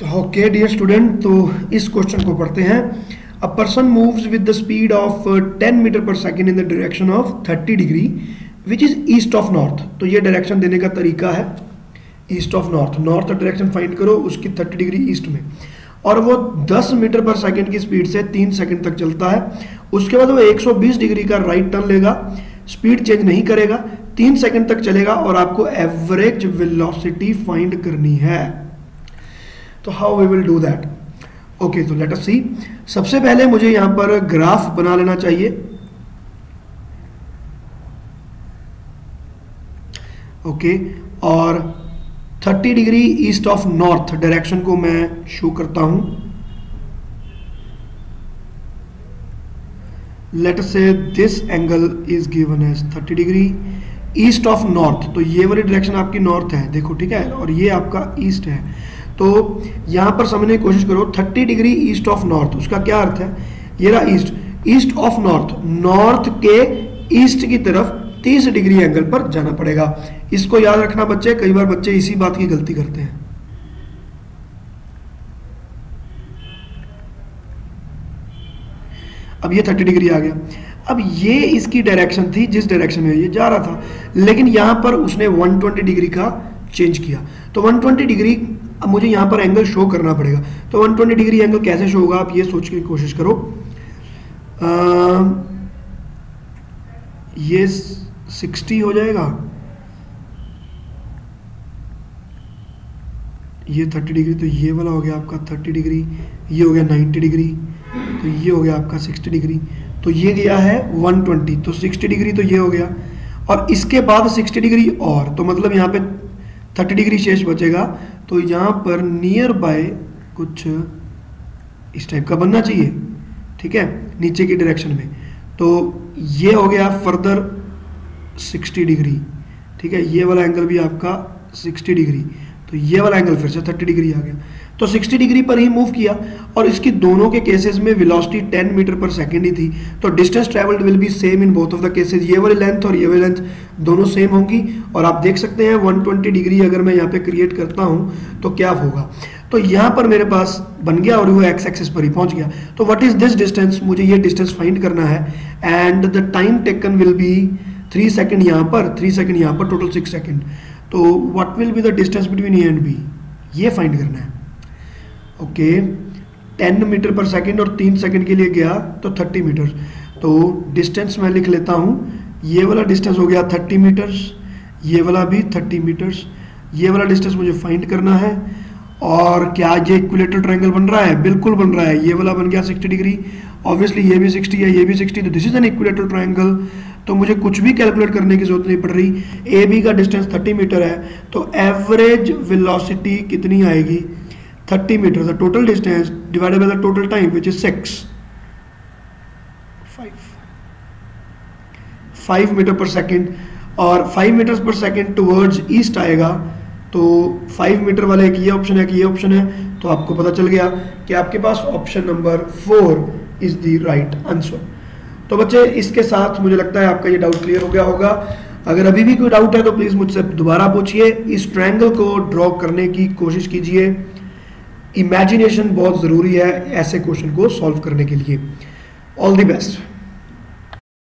तो okay dear student, तो इस क्वेश्चन को पढ़ते हैं। A person moves with the speed of 10 metre per second in the direction of 30 degree which is east of north. तो ये डायरेक्शन देने का तरीका है east of north. North direction find करो, उसकी 30 डिग्री ईस्ट में, और वो 10 मीटर पर सेकेंड की स्पीड से 3 सेकेंड तक चलता है। उसके बाद वो 120 डिग्री का राइट टर्न लेगा, स्पीड चेंज नहीं करेगा, 3 सेकेंड तक चलेगा और आपको एवरेज वेलोसिटी फाइंड करनी है। तो how we will do that? Okay, तो लेट अस सी। सबसे पहले मुझे यहां पर ग्राफ बना लेना चाहिए। ओके, और 30 degree east of north direction को मैं शो करता हूं। Let us say this angle is given as 30 degree east of north. तो ये वाली डायरेक्शन आपकी नॉर्थ है, देखो, ठीक है, और ये आपका ईस्ट है। तो यहां पर समझने की कोशिश करो, 30 डिग्री ईस्ट ऑफ नॉर्थ, उसका क्या अर्थ है? ये रहा east, east of north, north के ईस्ट की तरफ 30 डिग्री एंगल पर जाना पड़ेगा। इसको याद रखना बच्चे, कई बार बच्चे इसी बात की गलती करते हैं। अब ये 30 डिग्री आ गया। अब ये इसकी डायरेक्शन थी जिस डायरेक्शन में ये जा रहा था, लेकिन यहां पर उसने 120 डिग्री का चेंज किया। तो 120 डिग्री अब मुझे यहां पर एंगल शो करना पड़ेगा। तो 120 डिग्री एंगल कैसे शो होगा, आप ये सोच की कोशिश करो। ये 60 हो जाएगा, ये 30 डिग्री, तो ये वाला हो गया आपका 30 डिग्री, ये हो गया 90 डिग्री, तो ये हो गया आपका 60 डिग्री, तो ये गया है 120, तो 60 डिग्री तो ये हो गया, और इसके बाद 60 डिग्री और, तो मतलब यहाँ पे 30 डिग्री शेष बचेगा। तो यहाँ पर नियर बाय कुछ इस टाइप का बनना चाहिए, ठीक है, नीचे की डायरेक्शन में। तो ये हो गया फर्दर 60 डिग्री, ठीक है, ये वाला एंगल भी आपका 60 डिग्री, तो ये वाला एंगल फिर से 30 डिग्री आ गया। तो 60 डिग्री पर ही मूव किया, और इसकी दोनों के केसेस में वेलोसिटी 10 मीटर पर सेकेंड ही थी। तो distance travelled will be same in both of the cases. ये वाली लेंथ और ये वाली लेंथ दोनों सेम होंगी, और आप देख सकते हैं 120 डिग्री अगर मैं यहाँ पे क्रिएट करता हूँ तो क्या होगा। तो यहाँ पर मेरे पास बन गया और वो एक्स एक्सिस पर ही पहुंच गया। तो व्हाट इज दिस डिस्टेंस, मुझे ये डिस्टेंस फाइंड करना है, and the time taken will be 3 second यहाँ पर, 3 सेकेंड यहाँ पर, टोटल 6 सेकेंड। तो what will be the distance between A and B, ये फाइंड करना है। ओके, 10 मीटर पर सेकेंड और 3 सेकेंड के लिए गया तो 30 मीटर। तो डिस्टेंस मैं लिख लेता हूँ, ये वाला डिस्टेंस हो गया 30 मीटर्स, ये वाला भी 30 मीटर्स, ये वाला डिस्टेंस मुझे फाइंड करना है। और क्या ये इक्विलेटरल ट्रायंगल बन रहा है? बिल्कुल बन रहा है। ये वाला बन गया 60 डिग्री, ऑब्वियसली ये भी 60 है, ये भी 60, तो this is an equilateral triangle. तो मुझे कुछ भी कैलकुलेट करने की जरूरत नहीं पड़ रही। ए बी का डिस्टेंस 30 मीटर है, तो एवरेज वेलोसिटी कितनी आएगी? 30 metre, the total distance divided by the total time which is 5 metre per second, और 5 मीटर्स पर सेकेंड टुवर्ड्स ईस्ट आएगा। तो 5 मीटर वाला एक ये ऑप्शन है कि ये ऑप्शन है, तो आपको पता चल गया कि आपके पास option number 4 is the right answer. तो बच्चे, इसके साथ मुझे लगता है आपका ये डाउट क्लियर हो गया होगा। अगर अभी भी कोई डाउट है तो प्लीज मुझसे दोबारा पूछिए। इस ट्रायंगल को ड्रॉ करने की कोशिश कीजिए। इमेजिनेशन बहुत जरूरी है ऐसे क्वेश्चन को सॉल्व करने के लिए। All the best.